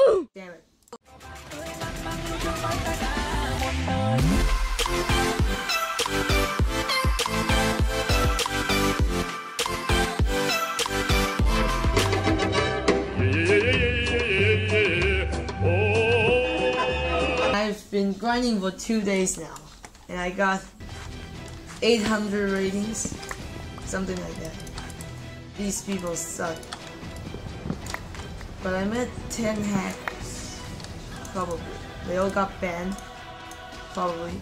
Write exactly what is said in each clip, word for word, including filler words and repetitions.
Damn it. I've been grinding for two days now, and I got eight hundred ratings, something like that. These people suck. But I met ten hackers, probably. They all got banned, probably.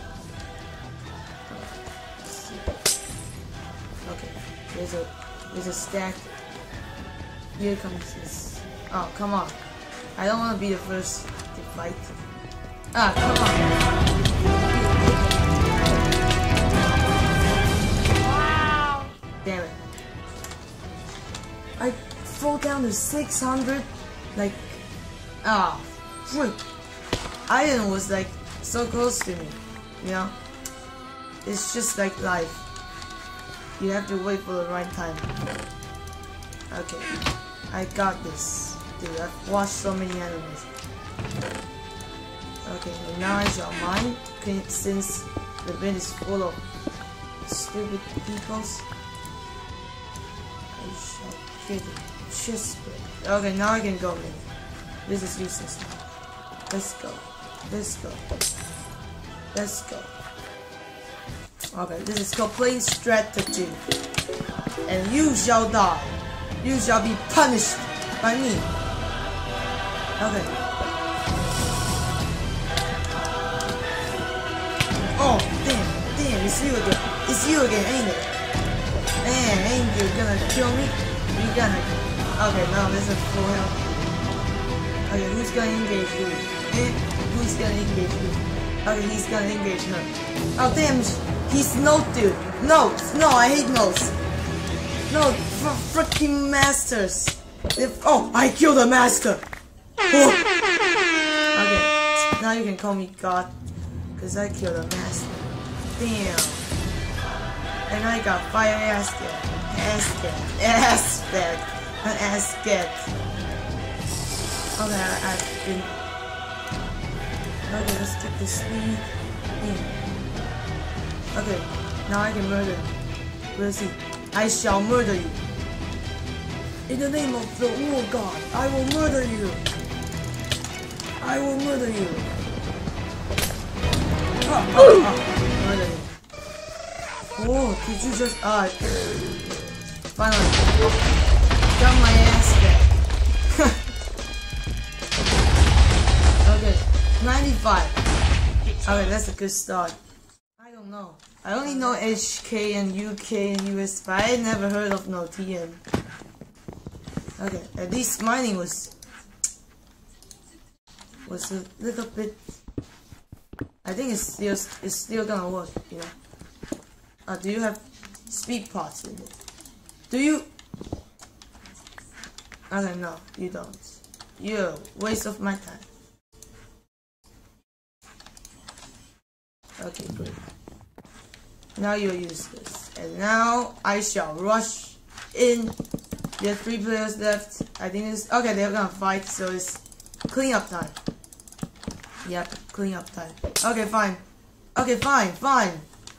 Okay, there's a there's a stack. Here comes this. Oh, come on! I don't want to be the first to fight. Ah, come on! Wow! Damn it! I fall down to six hundred. Like, ah, frick! Iron was like so close to me, you know. It's just like life. You have to wait for the right time. Okay, I got this. Dude, I've watched so many animes. Okay, and now I shall mine, since the bin is full of stupid peoples. I shall get it. Chest break. Okay, now I can go in. This is useless now. Let's go. Let's go. Let's go. Okay, this is called playing strategy. And you shall die. You shall be punished by me. Okay. Oh, damn, damn, it's you again. It's you again, ain't it? Man, ain't you gonna kill me? You gonna... Okay, now this is full health. Okay, who's gonna engage who? Eh? Who's gonna engage who? Okay, he's gonna engage her. Oh, damn, he's no dude. No, no, I hate notes. No, fr freaking masters. If, oh, I killed the master. Oh. Okay, now you can call me God. Cause I killed a master. Damn. And I got fire asket. Asket. Asket. An asket. Okay, I, I've been... Okay, let's get this speed in. Okay, now I can murder him. We'll see. I shall murder you. In the name of the war god, I will murder you. I will murder you. Oh, oh, oh. Murder you. Oh, did you just... Ah, uh, finally. Got my ass back. Okay, ninety-five. Okay, that's a good start. I don't know. I only know H K and U K and U S, but I never heard of no T N. Okay, at least mining was was a little bit. I think it's still it's still gonna work, you know. Uh, do you have speed pots in it? Do you? Okay, no, you don't. You're a waste of my time. Okay, good. Now you're useless. And now I shall rush in. There are three players left. I think it's okay, they're gonna fight, so it's clean up time. Yep, clean up time. Okay, fine. Okay, fine, fine.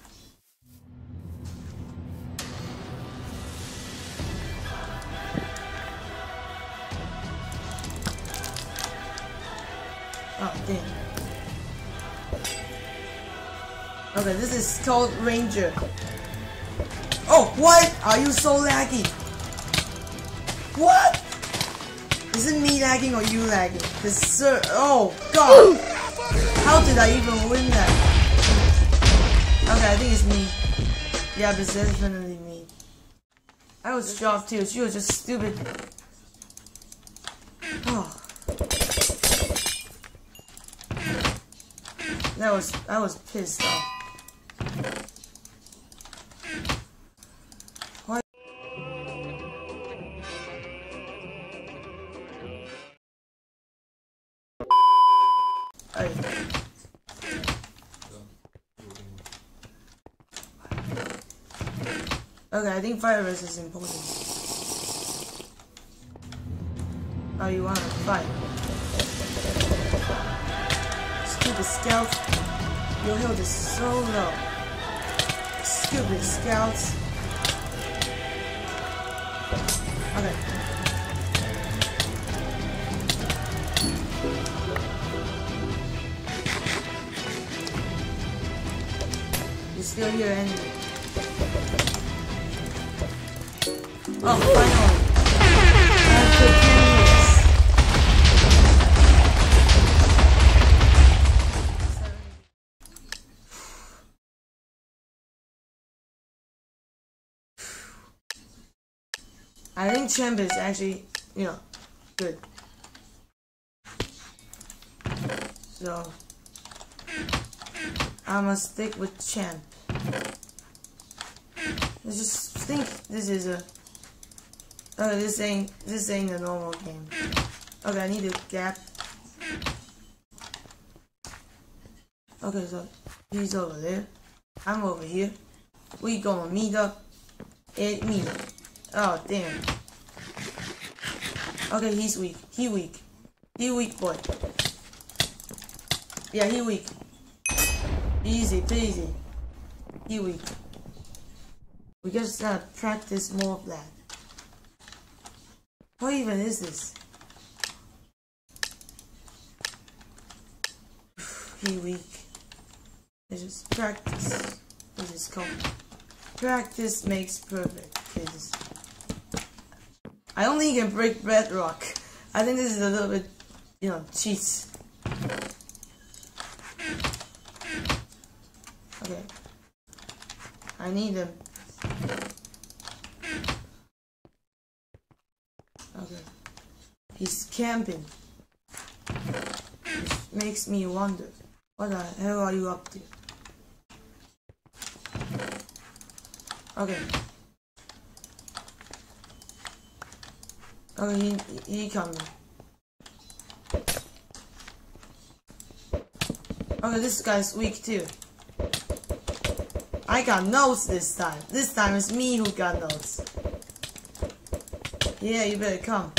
Oh, damn. Okay, this is called Ranger. Oh, what? Are you so laggy? What? Is it me lagging or you lagging? This sir. Oh, God. How did I even win that? Okay, I think it's me. Yeah, but it's definitely me. I was shocked too. She was just stupid. Oh. That was, I was pissed off. Why? Okay. Okay, I think fire resist is important. Oh, you wanna fight? stupid scouts. Your health is so low. Stupid scouts. Okay. You're still here anyway. Oh, finally. After ten years. I think champ is actually, you know, good. So, I must stick with champ. I just think this is a. Oh, this ain't this ain't a normal game. Okay, I need a gap. Okay, so he's over there. I'm over here. We gonna meet up at me. Oh damn. Okay, he's weak. He weak. He weak boy. Yeah, he weak. Easy peasy. He weak. We just gotta practice more of that. What even is this? He weak. It's just practice. This is called practice makes perfect, kids. I only can break bedrock. I think this is a little bit, you know, cheats. Okay. I need them. Okay. He's camping. Which makes me wonder, what the hell are you up to? Okay. Okay, he, he coming. Okay, this guy's weak too. I got notes this time. This time it's me who got notes. Yeah, you better come.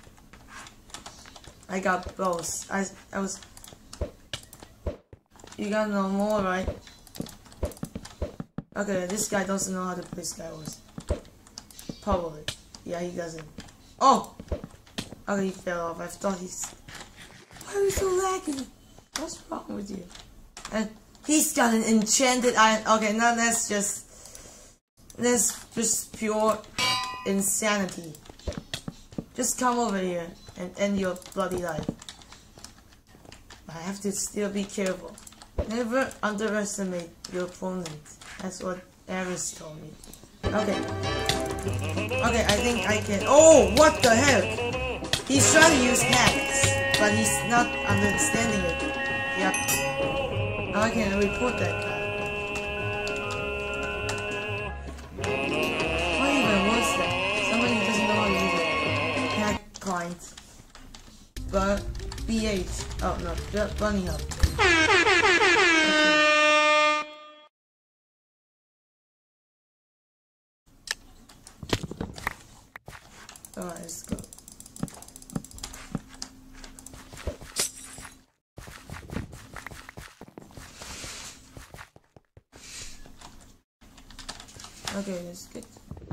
I got both. I I was. You got no more, right? Okay, this guy doesn't know how to play Skywars. Probably. Yeah, he doesn't. Oh! Okay, he fell off. I thought he's. Why are you so laggy? What's wrong with you? And he's got an enchanted iron. Okay, now that's just. That's just pure insanity. Just come over here and end your bloody life. But I have to still be careful. Never underestimate your opponent. That's what Aris told me. Okay. Okay, I think I can. Oh, what the hell? He's trying to use hacks, but he's not understanding it. Yep. Now I can report that guy. What even was that? Somebody who doesn't know how to use it. Hack client. But B H. Oh no, Bunny Hub. Alright, let's go. Okay, that's good.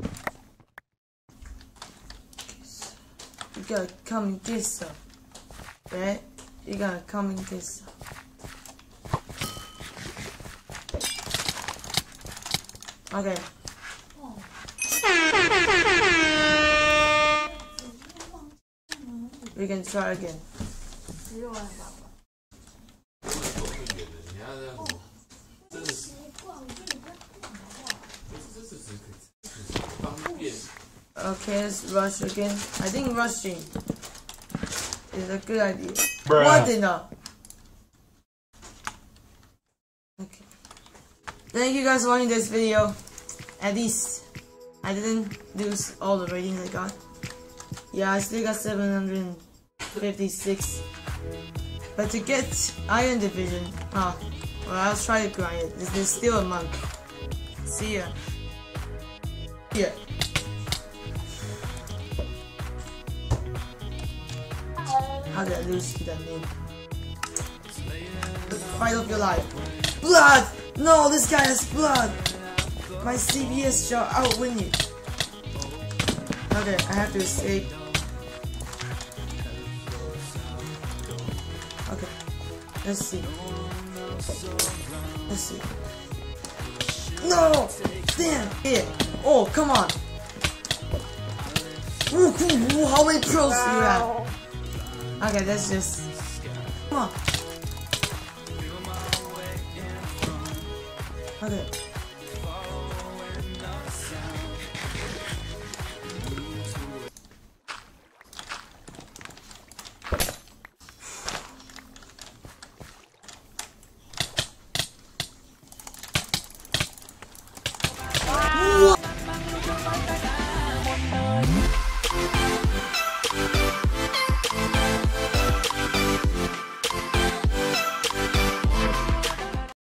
You gotta come and get some. Right? You gotta come and get some. Okay. We can try again. Okay, let's rush again. I think rushing is a good idea. Bruh. What in the? Okay. Thank you guys for watching this video. At least I didn't lose all the ratings I got. Yeah, I still got seven hundred fifty-six. But to get Iron Division, oh, well, I'll try to grind it. There's still a month. See ya. Yeah. How did I lose to that name? fight of your life. Blood! No, this guy has blood! My C P S shall outwin you. Okay, I have to escape. Okay, let's see. Let's see. No! Damn! Here! Oh, come on! Ooh, ooh, ooh, how many pros do you have? Okay, let's just... Come on! Okay.